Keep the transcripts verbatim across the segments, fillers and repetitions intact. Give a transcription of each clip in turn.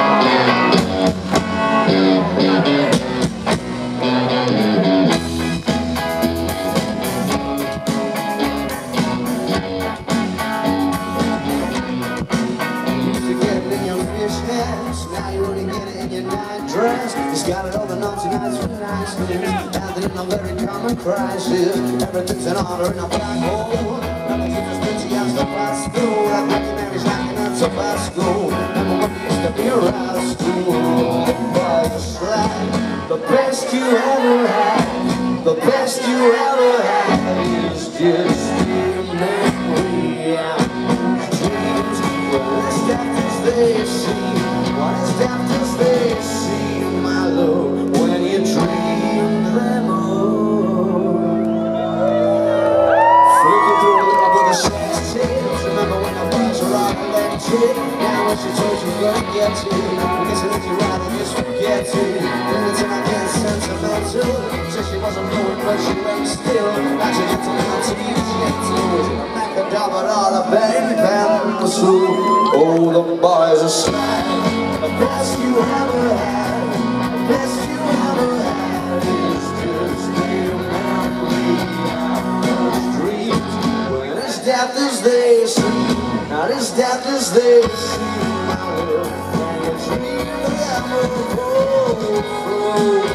He's got it all the naughty nights with nice things, and in a very common crisis, everything's in order in a black hole. Nothing keeps us busy as the past through. That Maggie Mary's knocking at so fast school. Remember when we used to be around school? But it's like the best you ever had, the best you ever had is just a memory. Dreams were as daft as they seem. What is daft as they seem, my love, when you dream them all. Flicking through a little bit of sex tales. Remember when the bars were all electric? Now when she told you forget it, I guess it you rather just forget it. Then it's an idea sentimental. Said she wasn't knowing but she went still. Now she gets on to be gentle. Back a dab at all the bang pencil. Oh, the boys are slack. The best you ever had, the best you ever had is just a memory of those dreams. When as daft as they seem, not as daft as they seem, my love, when you dream them overflow.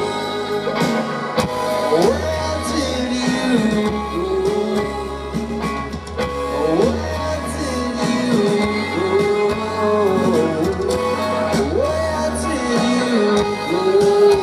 Where did you go? Where did you go? Where did you go?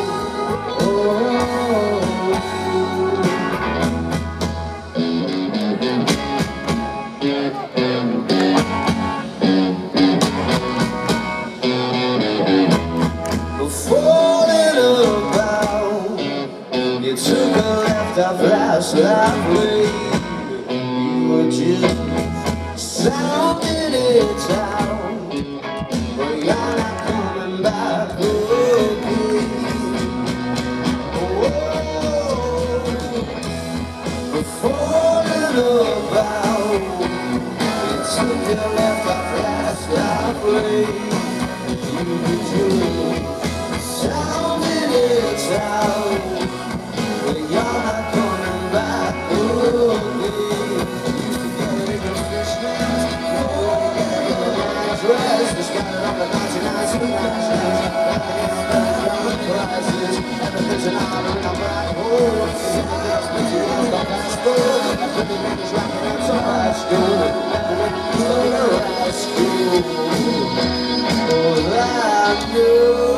Falling about, you took a left off last lovely. You were just sounding it out, but you're not coming back again. Oh, falling about, you took a left off last lovely. You were just sounding it out, but you're not coming back again. Used to get in your fishnets, oh, in the night dress. We scattered up the ninety-nines with crashes, laughing in our bed around the crisis. Everything's an honor in a black hole. Simple girls with you as the fast food. With the niggas rocking out so high school. Remember when you used to go to high school? Oh, I knew.